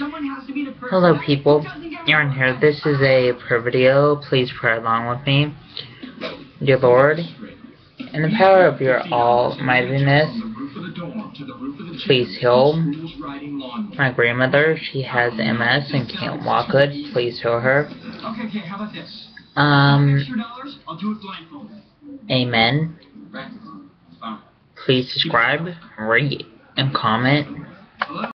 Hello people, Aaron here. This is a prayer video. Please pray along with me. Dear Lord, in the power of your almightiness, please heal my grandmother. She has MS and can't walk good. Please heal her. Amen. Please subscribe, rate, and comment.